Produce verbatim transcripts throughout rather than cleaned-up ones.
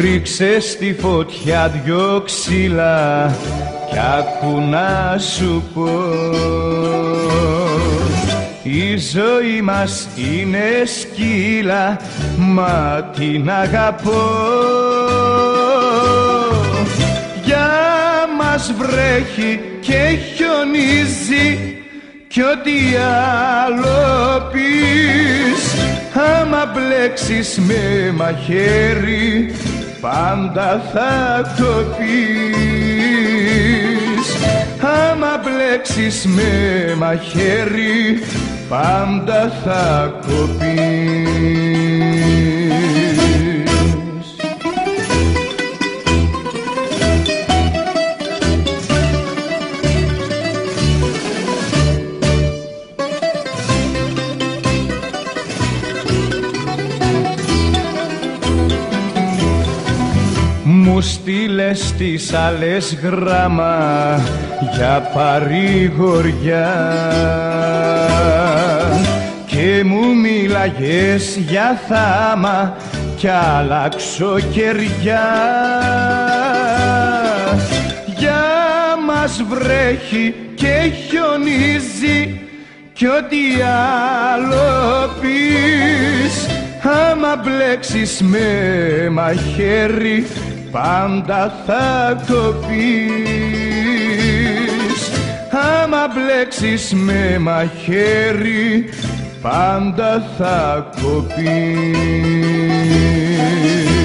Ρίξε στη φωτιά δυο ξύλα κι άκου να σου πω, η ζωή μας είναι σκύλα, μα την αγαπώ. Για μας βρέχει και χιονίζει κι ό,τι άλλο πεις, άμα μπλέξεις με μαχαίρι πάντα θα το πεις. Άμα μπλέξεις με μαχαίρι πάντα θα κοπείς. Μου στείλες τις άλλες γράμμα για παρηγοριά και μου μίλαγες για θάμα κι αλλάξω κεριά. Για μας βρέχει και χιονίζει κι ό,τι άλλο πεις, άμα μπλέξεις με μαχαίρι πάντα θα το πεις. Άμα μπλέξεις με μαχαίρι πάντα θα κοπείς.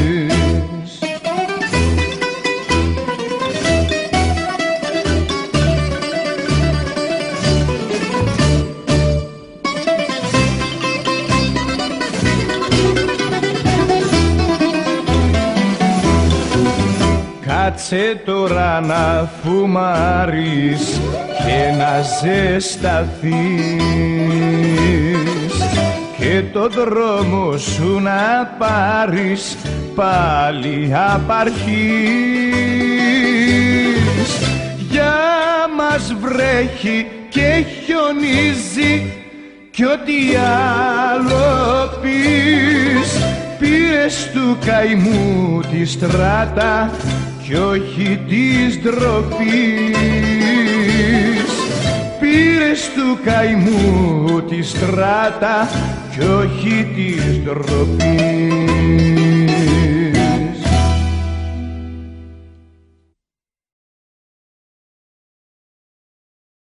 Κάτσε τώρα να φουμάρεις και να ζεσταθείς και το δρόμο σου να πάρεις πάλι απ' αρχής. Για μας βρέχει και χιονίζει κι ό,τι άλλο πεις, πήρες του καημού τη στράτα κι όχι της ντροπής. Πήρες του καημού τη στράτα κι όχι της ντροπής.